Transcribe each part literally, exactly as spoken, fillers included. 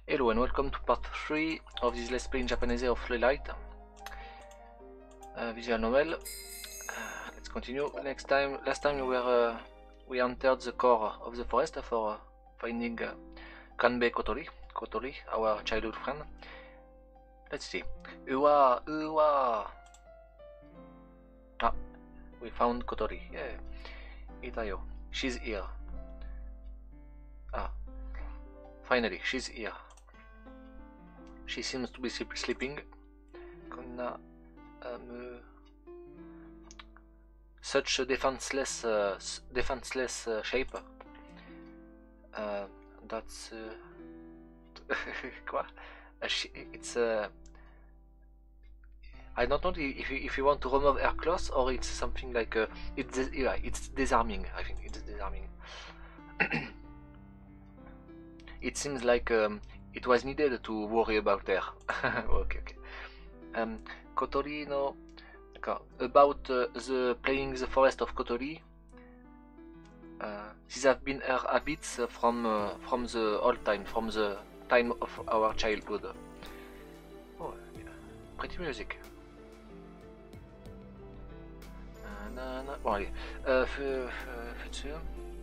Hello and welcome to part three of this Let's Play in Japanese of Twilight uh, visual novel. Uh, let's continue. Next time, last time we were uh, we entered the core of the forest for uh, finding uh, Kanbei Kotori, Kotori, our childhood friend. Let's see. Uwa, Uwa. Ah, we found Kotori. Yeah, Itayo. She's here. Ah, finally, she's here. She seems to be sleeping. Konna, um, such a defenseless, uh, defenseless uh, shape. Uh, that's uh, quoi? Uh, she, it's. Uh, I don't know if you, if you want to remove her clothes or it's something like. Uh, it's yeah, it's disarming. I think it's disarming. It seems like um, it was needed to worry about her. okay, okay. Um, Kotori, no. About uh, the playing the forest of Kotori. Uh, these have been her habits from uh, from the old time, from the time of our childhood. Oh, yeah. Pretty music. Uh, na, na. Bon, allez. Euh, futur.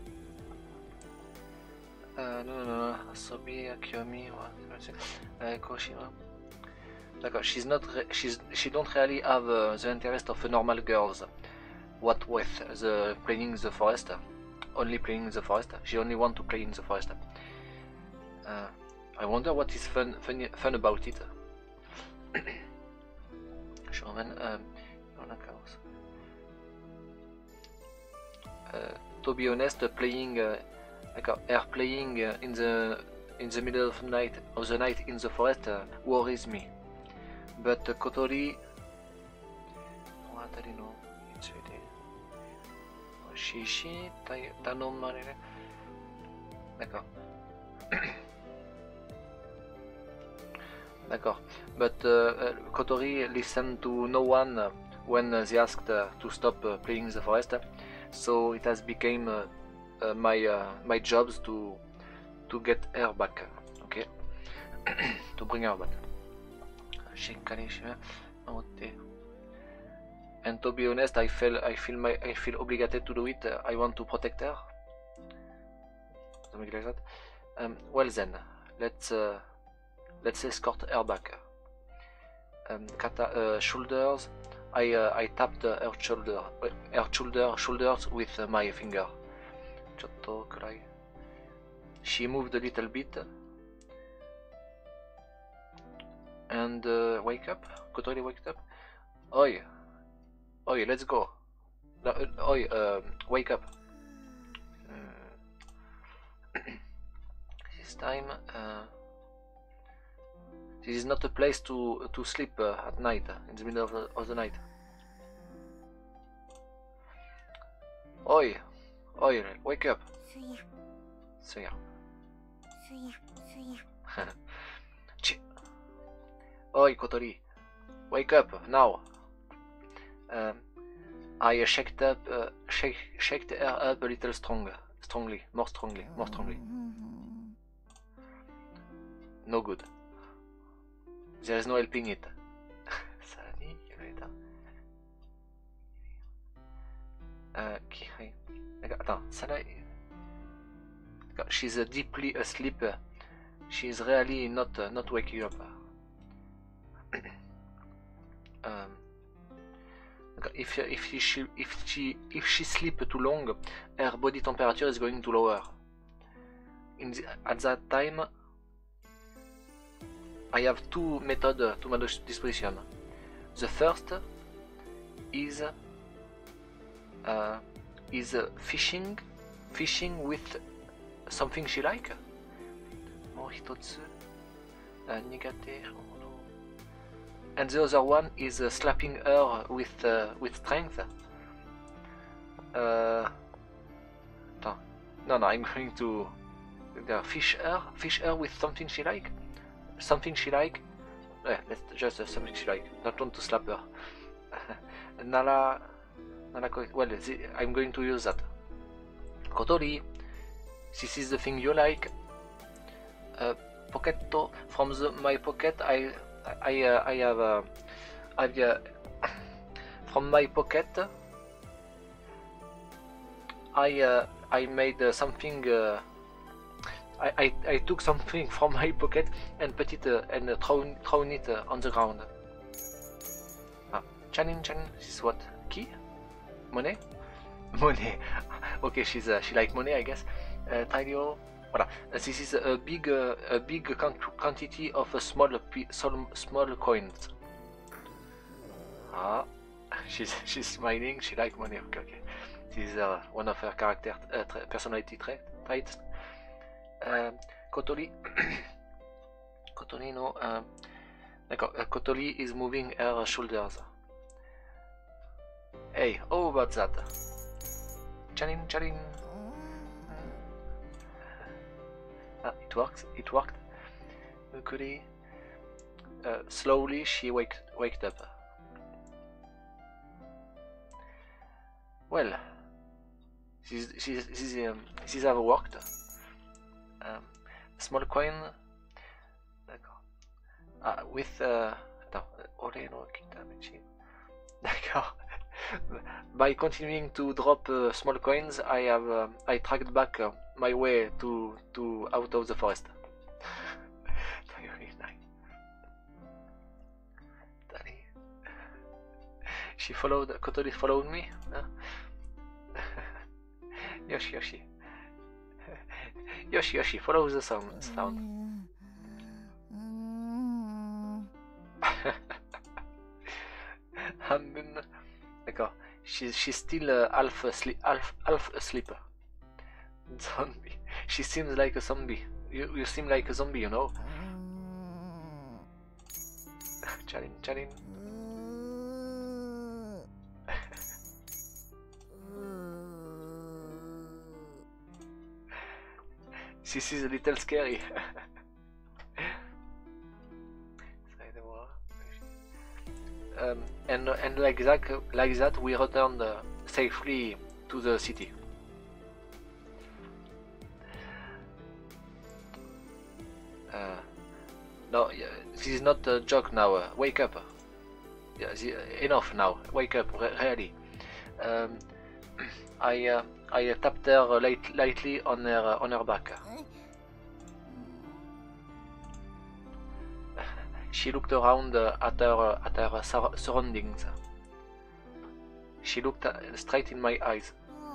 Uh, no, no, no, Asobi, Kiyomi, uh, Koshima. D'accord, she's not, she's, she don't really have uh, the interest of normal girls. What with the playing the forest, only playing the forest. She only want to play in the forest. Uh, I wonder what is fun, fun, fun about it. Showman, um, uh, to be honest, playing. Uh, Like her playing uh, in the in the middle of the night of the night in the forest uh, worries me. But uh, Kotori, what I don't know, it's really Shishi Tanomare. D'accord. D'accord. But uh, uh, Kotori listened to no one uh, when uh, they asked uh, to stop uh, playing the forest, so it has become. Uh, Uh, my uh, my jobs to to get her back, okay, to bring her back. And to be honest, I feel I feel my I feel obligated to do it. Uh, I want to protect her. Something like that. Um, well then, let's uh, let's escort her back. Um, kata, uh, shoulders. I uh, I tapped uh, her shoulder, uh, her shoulder shoulders with uh, my finger. She moved a little bit and uh, wake up. Kotori waked up. Oi, oi, let's go. No, uh, oi, uh, wake up. Uh, this time, uh, this is not a place to to sleep uh, at night, in the middle of the, of the night. Oi, oi, wake up. Suya. Oi, Kotori, wake up now. Um, I shaked up, uh, shake, shaked her up a little stronger, strongly, more strongly, more strongly. No good. There is no helping it. uh, attends, she's uh, deeply asleep. She's really not uh, not waking up. um, if if she if she if she sleep too long, her body temperature is going to lower. In the, at that time, I have two methods to my disposition. The first is uh, is uh, fishing, fishing with something she like. And the other one is uh, slapping her with uh, with strength. Uh, no, no, I'm going to uh, fish her, fish her with something she like, something she like. Yeah, let's just uh, something she like. Not want to slap her. Nala, Nala. Well, the, I'm going to use that. Kotori, this is the thing you like. Uh, pocket from the, my pocket. I I uh, I have uh, I uh, from my pocket. I uh, I made uh, something. Uh, I, I I took something from my pocket and put it uh, and uh, thrown thrown it uh, on the ground. Ah, Chanin Chanin, this is what? Key? Money? Money. Okay, she's uh, she like money, I guess. Uh, Tailio. Voilà. Uh, this is a big uh, a big quantity of a small small small coins. Ah, she's she's smiling. She like money. Okay, okay. This is uh, one of her character uh, tra personality trait traits. Uh, Kotori. Kotori, no. Uh, uh, Kotori is moving her shoulders. Hey, how about that? Chanin, chanin. Ah, it works. It worked. Kotori. Uh, slowly, she waked waked up. Well, this this this um, this have worked. Um, small coin. D'accord. Ah, with uh, attends, Oreno Kitamichi. D'accord. By continuing to drop uh, small coins, I have uh, I tracked back uh, my way to to out of the forest. She followed. Kotori followed me. Huh? Yoshi, Yoshi. Yoshi, Yoshi, follow the sound. sound. Hanbun. D'accord. She's she's still uh, half asleep. Half half asleep. Zombie. She seems like a zombie. You you seem like a zombie, you know. Charin, Charin. This is a little scary. um, and and like that, like that, we returned uh, safely to the city. Uh, no, yeah, this is not a joke now. Uh, wake up. Yeah, the, enough now. Wake up, re really. Um, I uh, I tapped her light, lightly on her on her back. She looked around uh, at her at her sur surroundings. She looked uh, straight in my eyes.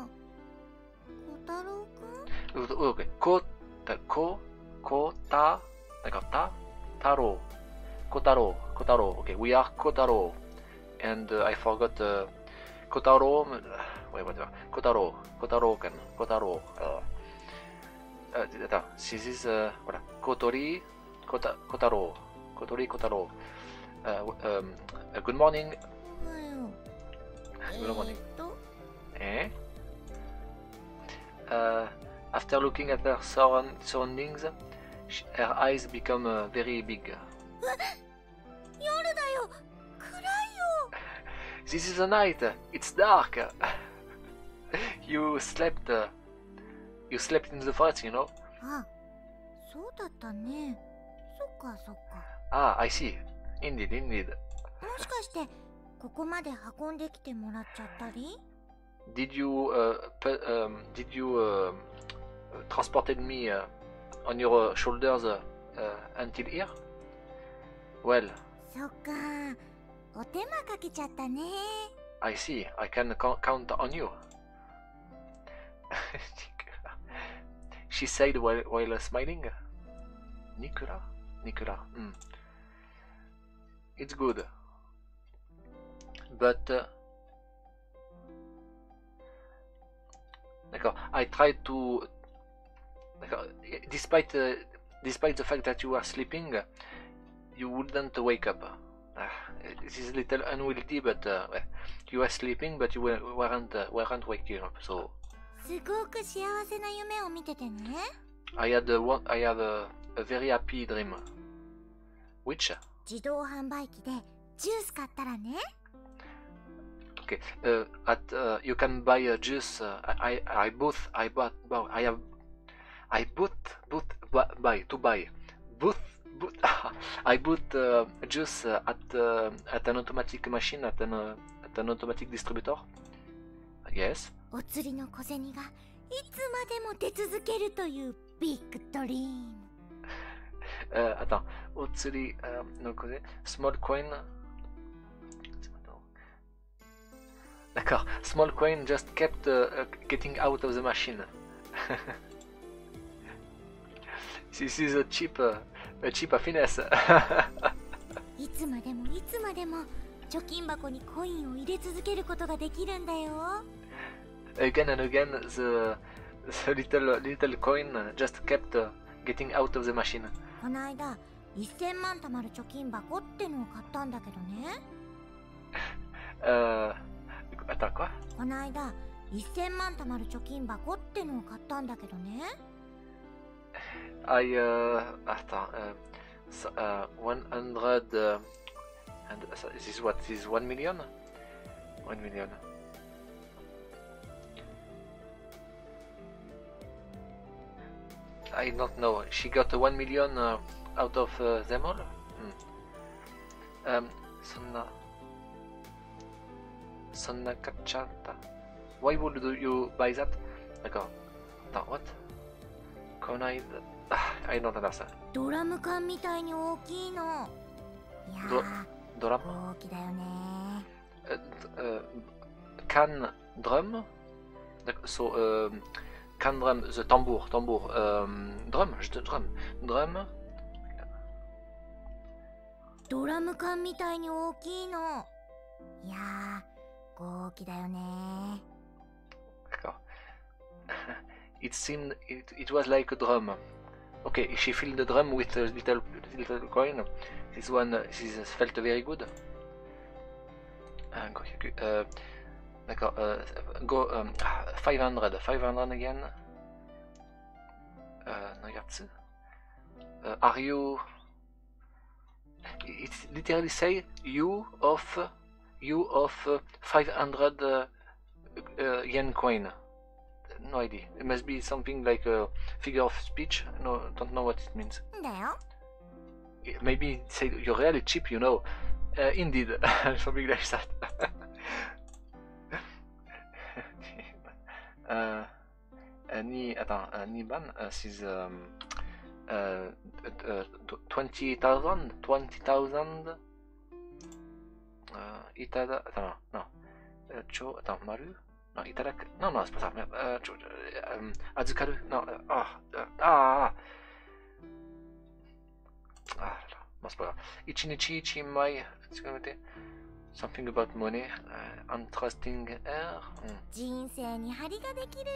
Okay, ko ko kota, d'accord, ta taro, kotaro, kotaro. Okay, we are Kotaro, and uh, I forgot uh, Kotaro. Wait, whatever. Kotaro, Kotaro, can Kotaro. Uh, uh, this is uh, voilà. Kotori, Kota, Kotaro. Kotori, Kotaro. Uh, um, uh, good morning. Good morning. Eh? Uh, after looking at her surround surroundings, she, her eyes become uh, very big. This is a night. It's dark. You slept. Uh, you slept in the forest, you know. Ah, I see. Indeed, indeed. Did you uh, um, did you uh, transported me uh, on your shoulders uh, uh, until here? Well, I see. I can count on you. She said while while smiling. Nicola, Nicola. Mm. It's good, but uh, I tried to. Despite uh, despite the fact that you are sleeping, you wouldn't wake up. Uh, this is a little unwieldy, but uh, you were sleeping, but you weren't uh, weren't waking up. So I had a one, I had a, a very happy dream. Which? Okay. Uh, at uh, you can buy a juice. Uh, I I bought I bought I have I bought bought buy to buy boot, boot I boot uh, juice uh, at uh, at an automatic machine at an uh, at an automatic distributor. Yes. お釣りの小銭がいつまでも出続けるというビッグドリーム。 Uh, attends, Otsuri, euh, donc, small coin. D'accord, small coin just kept uh, uh, getting out of the machine. This is a cheap, uh, a cheap finesse. いつまでもいつまでも貯金箱にコインを入れ続けることができるんだよ。 Again and again, the, the little little coin just kept uh, getting out of the machine. この間いっせんまん貯まる貯金箱ってのを買ったんだけどね。 Uh, attends, quoi? この間いっせんまん貯まる貯金箱ってのを買ったんだけどね。 I, uh, attends, uh, so, uh, one hundred, uh, and uh, this is what, this is one million? one million. I don't know. She got one million uh, out of uh, them all? Hmm. Um, Sonna... Sonna Cacciata. Why would you buy that? D'accord. Attends, what? Conide... Ah, I don't understand. ドラム缶みたいに大きいの。いやー、 ドラム？ 大きだよね。 Uh, uh, can drum? So, uh, can drum, the tambour, tambour, um, drum, just drum, drum. ドラム缶みたいに大きいの。いやー、豪気だよね。 D'accord. It seemed, it, it was like a drum. Okay, she filled the drum with a little, little coin. This one, uh, this felt very good. Uh, D'accord, uh, go um, five hundred, five hundred again. Uh, regarde. Uh, are you? It literally say you of you of uh, five hundred uh, uh, yen coin. No idea. It must be something like a figure of speech. No, don't know what it means. だよ。 Maybe say you're really cheap, you know. Uh, indeed, something like that. uh, uh, ni, attends, uh, Niban, uh, c'est um, uh, uh, twenty thousand, twenty thousand. Uh, Itada, attends, non, uh, Cho, attends, Maru, non, Itadak, non, non, c'est pas ça, merde, uh, Cho, um, Azukaru, non, uh, ah, uh, ah, ah, là, c'est pas grave. Ichinichi, Ichimai, something about money, uh, untrusting air. Mm. 人生に張りができる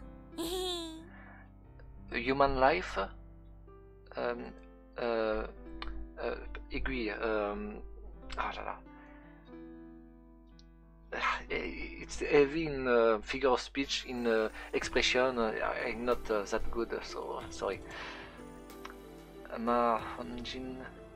よ。 Human life, um, uh, uh, aiguille, um, ah là là. It's heavy in uh, figure of speech, in uh, expression. Uh, I'm not uh, that good, so sorry. Ma Honjin.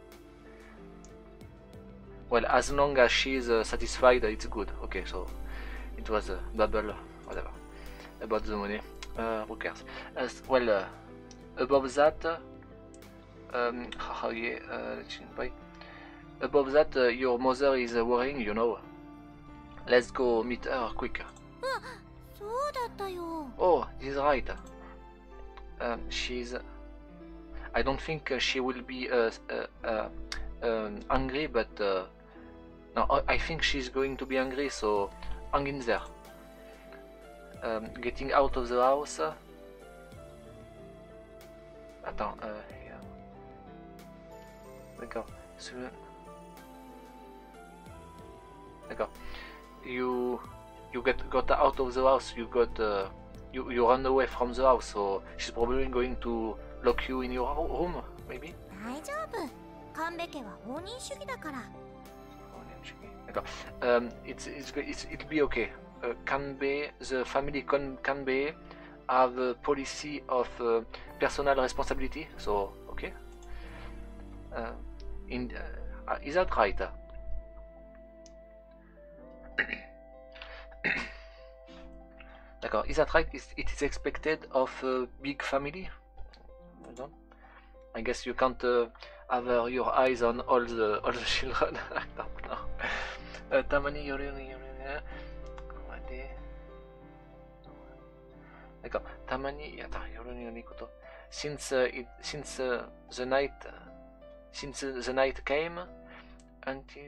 Well, as long as she's uh, satisfied, it's good. Okay, so it was a bubble, whatever. About the money, uh, who cares? Uh, well, uh, above that, um, how yeah, uh, above that, uh, your mother is uh, worrying, you know. Let's go meet her quick. あ、そうだったよ。 Oh, he's right. Um, she's. I don't think uh, she will be uh, uh, uh, um, angry, but uh, no, I think she's going to be angry. So hang in there. Um, getting out of the house. Attends. Uh, here. D'accord. D'accord. You you get got out of the house. You got uh, you you run away from the house. So she's probably going to lock you in your room, maybe. 大丈夫。神戸家は放任主義だから。 D'accord. Um, it's, it's, it's, it'll be okay. Uh, Kanbei, the family Kan, Kanbei have a policy of uh, personal responsibility, so okay. Uh, in, uh, is that right? D'accord. Is that right? Is, it is expected of a big family? I guess you can't uh, have uh, your eyes on all the all the children. I don't know. Uh, Tamani Yoroni Yoroni. D'accord. Tamani. Attends, Yoroni Yoroni Koto. Since uh, it since uh, the night uh, since uh, the night came until.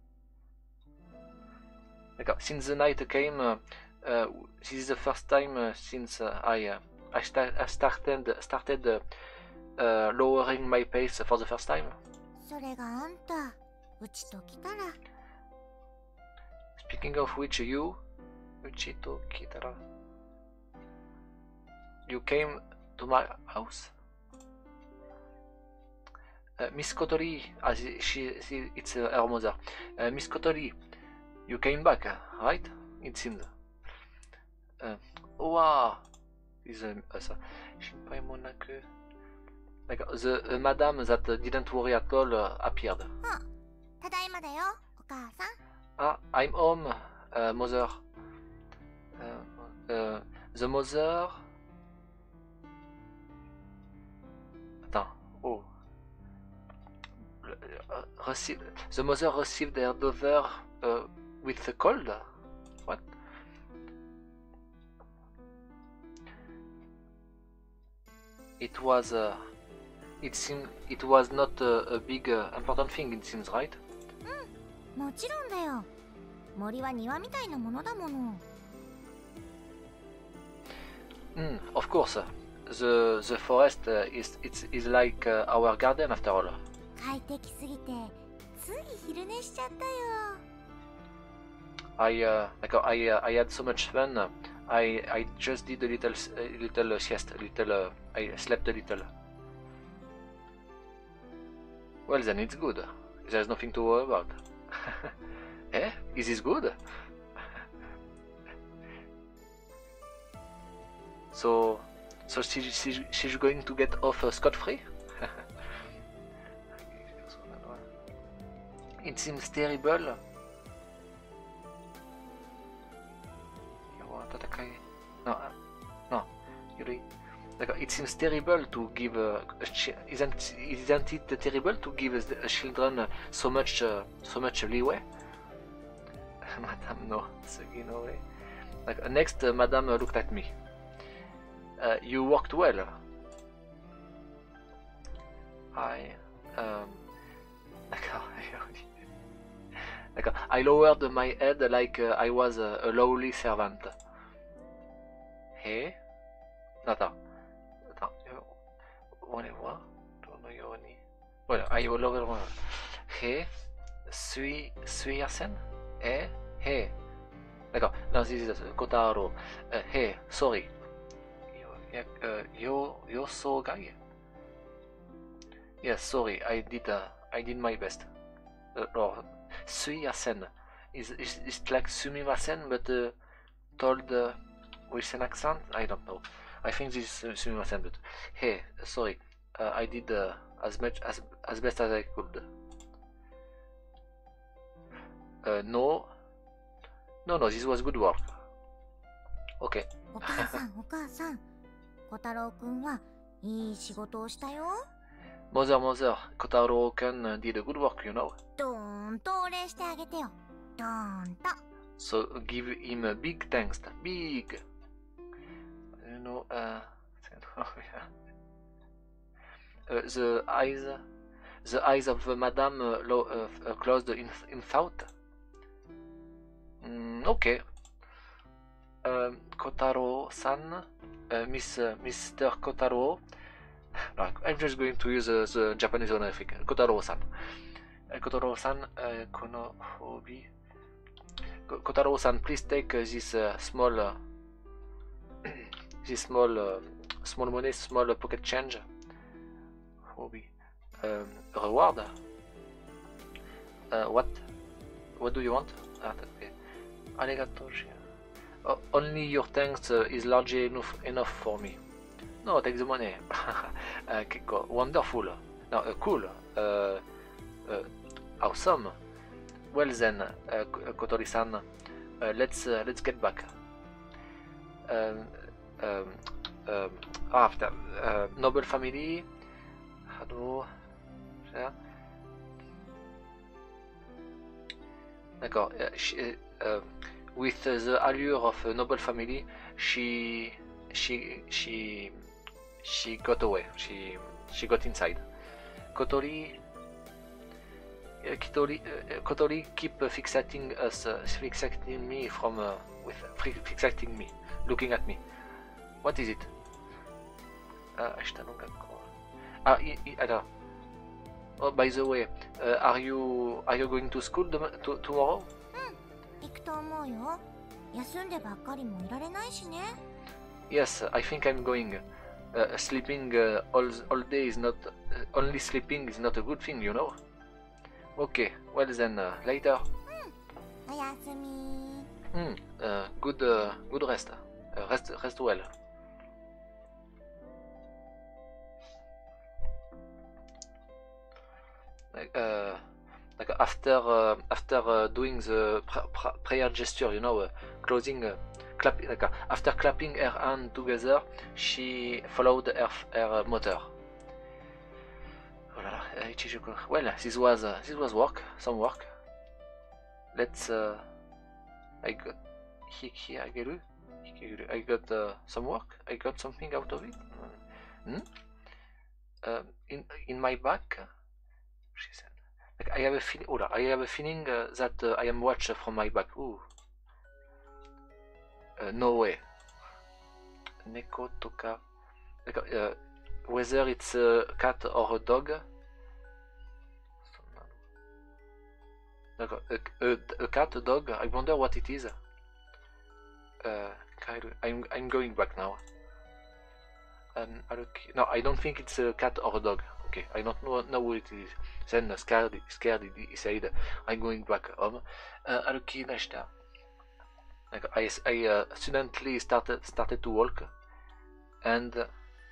D'accord. Since the night came, uh, uh, this is the first time uh, since uh, I uh, I, sta I started started uh, uh, lowering my pace for the first time. それがあんたうちと来たら Speaking of which, you Uchito Kitara, you came to my house. Uh, Miss Kotori, as she, she it's uh, her mother. Uh, Miss Kotori, you came back, right? It seems. Uh, wow, is uh, uh, Shinpai Monaku. Like the uh, madam that uh, didn't worry at all uh, appeared. ただいまだよお母さん Ah, I'm home, uh, mother. Uh, uh, the mother. Attends. Oh. Uh, receive, the mother received her daughter uh, with a cold. What? It was. Uh, it seemed. It was not uh, a big uh, important thing. It seems, right? もちろんだよ森は庭みたいなものだもの Mm, of course. The the forest uh, is it's is like uh, our garden after all. 快適すぎてつい昼寝しちゃったよ I uh, like I uh, I had so much fun. uh, I I just did a little s- a little uh, siesta, a little uh, I slept a little. Well then it's good. There's nothing to worry about. Eh? Is this good? So so she, she, she's going to get off uh, scot free? It seems terrible. No, uh, no, Yuri. D'accord. It seems terrible to give. Uh, a chi- isn't isn't it terrible to give us the- uh, children uh, so much uh, so much leeway? Madame, no, Sugi, no way. Like, uh, next, uh, Madame uh, looked at me. Uh, you worked well. I um. D'accord. D'accord. I lowered my head like uh, I was a, a lowly servant. Hey? Attends. Attends. On les voit. Voilà, I lowered my head. Hey? Suis, suis Arsène? Eh? Hey? D'accord. Non, this is Kotaro. Uh, hey, sorry. Yo, uh, yo, yo, so guy? Yes, sorry. I did. Uh, I did my best. Uh, or Sui Arsène. Is is is like Sumimasen, but uh, told uh, with an accent? I don't know. I think this is uh, Sumimasen, but hey, sorry. Uh, I did uh, as much as as best as I could. Uh, no, no, no. This was good work. Okay. お母さんお母さん小太郎くんはいい仕事をしたよ Mother, mother, Kotaro-kun uh, did a good work, you know. ドーンとお礼してあげてよドーンと So give him a big thanks. Big. You know, uh, uh, the eyes, the eyes of uh, Madame uh, lo- uh, uh, closed in in thought. Mm, okay. Um, Kotaro-san, uh, Miss uh, Mister Kotaro. No, I'm just going to use uh, the Japanese honorific. Kotaro-san. Uh, Kotaro-san, uh, kono hobi. Ko- Kotaro-san, please take uh, this uh, small, uh, this small, uh, small money, small uh, pocket change. Hobi. Um, reward. Uh, what? What do you want? Ah, okay. Arigato. Oh, only your thanks uh, is large enough enough for me. No, take the money. uh, Kiko, wonderful. No, uh, cool. Uh, uh, awesome. Well then, uh, K- Kotori-san, uh, let's uh, let's get back. Um, um, um, after uh, noble family, à nouveau. D'accord. Uh, she, uh, with the allure of a noble family, she she she she got away. She she got inside. Kotori. Uh, Kotori, uh, Kotori keep uh, fixating us, uh, fixating me from uh, with fixating me, looking at me. What is it? Ah, ah, alors. Oh, by the way, uh, are you are you going to school to, tomorrow? Yes, I think I'm going. Uh, sleeping uh, all all day is not uh, only sleeping is not a good thing, you know. Okay, well then uh, later. Hmm. Uh, good uh, good rest. Uh, rest rest well. Uh, like after uh, after uh, doing the pr pr prayer gesture, you know, uh, closing, uh, clap, like, uh, after clapping her hand together, she followed her her motor. Oh là là, well, this was uh, this was work, some work. Let's. Uh, I got here. I got I got uh, some work. I got something out of it. Hmm? Uh, in in my back, she said. Like I have a feeling. Oh, I have a feeling uh, that uh, I am watched from my back. Ooh. Uh, no way. Neko Toka. Like, uh, whether it's a cat or a dog. Like, a, a, a cat, a dog. I wonder what it is. Uh, I'm I'm going back now. Um, no, I don't think it's a cat or a dog. Okay, I don't know, know what it is. Then uh, scared, scared, he said, "I'm going back home." Uh, I, I uh, suddenly started started to walk, and uh,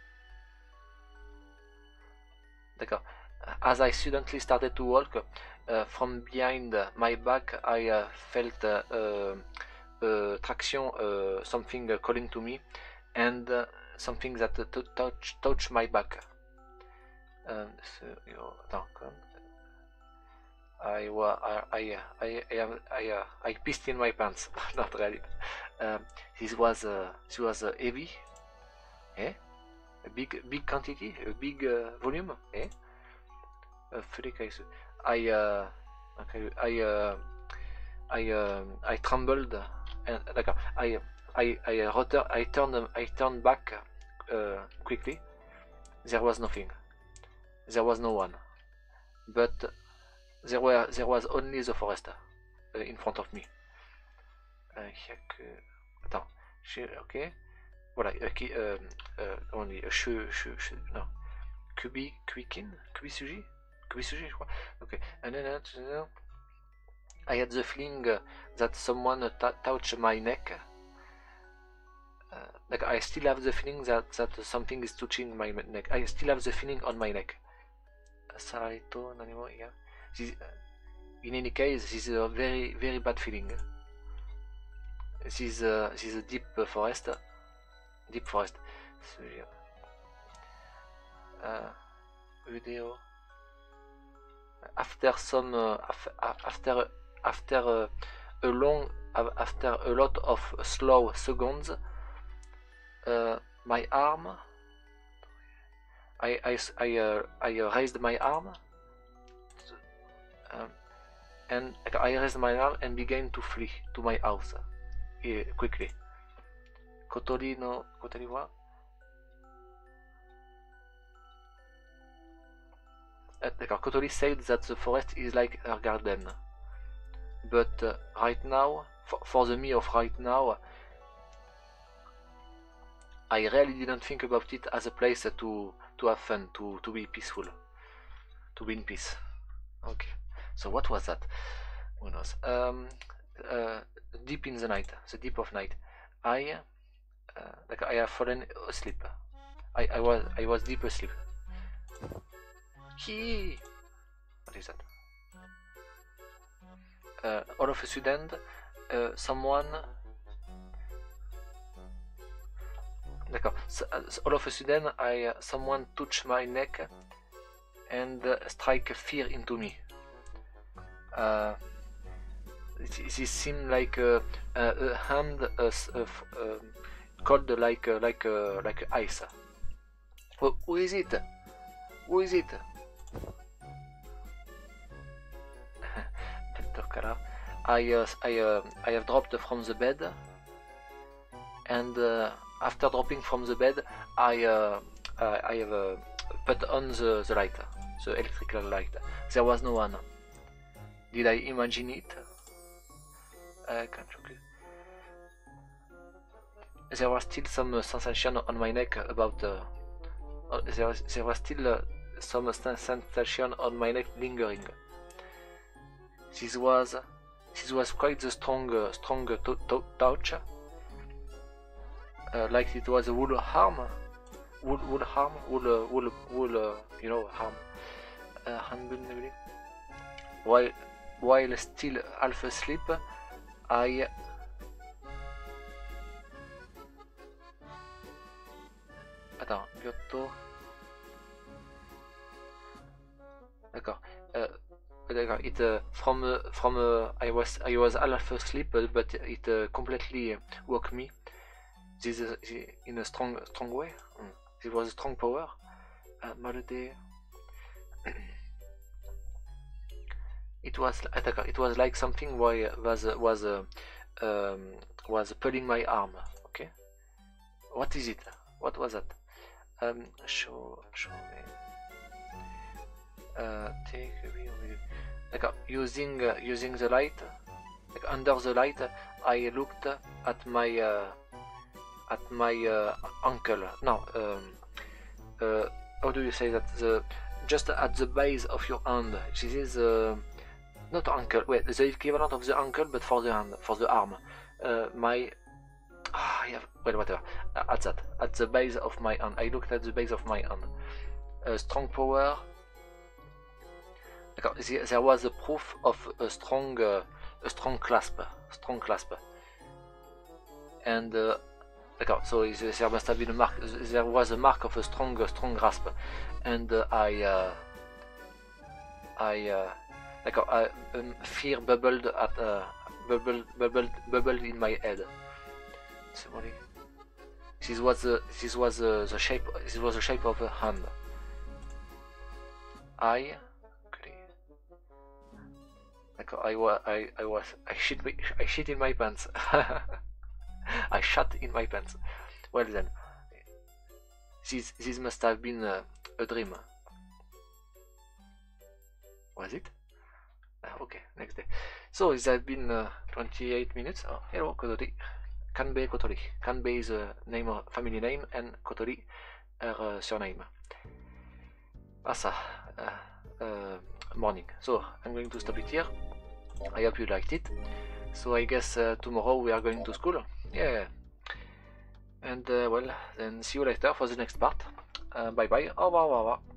as I suddenly started to walk, uh, from behind my back, I uh, felt uh, uh, uh, traction, uh, something uh, calling to me, and uh, something that uh, touch touch my back. Um, so, you know, I was I I I I I, uh, I pissed in my pants. Not really. Um, this was uh, this was uh, heavy. Eh? A big big quantity, a big uh, volume. Eh? Uh, I uh, okay, I uh, I uh, I trembled and like I I I uh, I turned I turned back uh, quickly. There was nothing. There was no one. But there were there was only the forest uh, in front of me. Euh, Attends, je, ok. Voilà, ok. Euh, euh, on dit, je, je, je, non. Kubi, Kubikin, Kubisuji, Kubisuji, je crois. Ok. And then, I had the feeling that someone touched my neck. Uh, like I still have the feeling that that something is touching my neck. I still have the feeling on my neck. Sarito, Nanimo, yeah. This, in any case, this is a very very bad feeling. This is uh, this is a deep uh, forest, deep forest. Uh, video. After some, uh, af after after uh, a long, after a lot of slow seconds, uh, my arm. I I I, uh, I raised my arm, um, and I raised my arm and began to flee to my house. Quickly. Kotori no Kotori wa uh, Kotori said that the forest is like her garden. But uh, right now, for, for the me of right now, I really didn't think about it as a place to to have fun, to to be peaceful, to be in peace. Okay. So what was that? Who knows? Um. Uh, deep in the night, the deep of night, I, uh, like I have fallen asleep. I, I was I was deep asleep. He, what is that? Uh, all of a sudden, uh, someone, like, so, uh, all of a sudden, I uh, someone touched my neck, and uh, strike fear into me. Uh, this seemed like uh, uh, a hand uh, uh, uh, cold like uh, like uh, like ice. Oh, who is it? Who is it? I uh, I uh, I have dropped from the bed, and uh, after dropping from the bed, I uh, uh, I have uh, put on the, the light, the electrical light. There was no one. Did I imagine it? I can't look. There was still some uh, sensation on my neck about. Uh, uh, there was there was still uh, some sensation on my neck lingering. This was this was quite the strong uh, strong uh, touch. Uh, like it was a wool harm, wool wool harm, wool uh, wool wool uh, you know harm. Uh, while while still half asleep, I attends bientôt. D'accord. Uh, It uh, from uh, from uh, I was I was half asleep, uh, but it uh, completely woke me. This is in a strong strong way. Mm. It was a strong power. Uh, Melody. It was it was like something was was uh, um, was pulling my arm. Okay. What is it? What was that? Um, show show me. Uh, take like, uh, using uh, using the light, like under the light, I looked at my uh, at my uh, ankle. No, um, uh, how do you say that? The just at the base of your hand. This is uh, not ankle. Wait, the equivalent of the ankle, but for the hand, for the arm. Uh, my ah, I have, well, whatever. Uh, at that, at the base of my hand, I looked at the base of my hand. A strong power. There was a proof of a strong, uh, a strong clasp, strong clasp, and uh, so there must have been a mark. There was a mark of a strong, strong grasp, and uh, I, uh, I, uh, I um, fear bubbled at, uh, bubbled, bubbled, bubbled in my head. This was, uh, this was uh, the shape. This was the shape of a hand. I. I was, I, I was, I shit, I shit in my pants. I shot in my pants. Well then, this, this must have been uh, a dream. Was it? Uh, okay, next day. So it has been uh, twenty-eight minutes. Oh, hello, Kotori. Kanbei Kotori. Kanbei is a name, of family name, and Kotori her uh, surname. Asa. Uh, uh, morning. So I'm going to stop it here. I hope you liked it. So I guess uh, tomorrow we are going to school. Yeah. And uh, well, then see you later for the next part. Uh, bye bye. Au revoir, au revoir.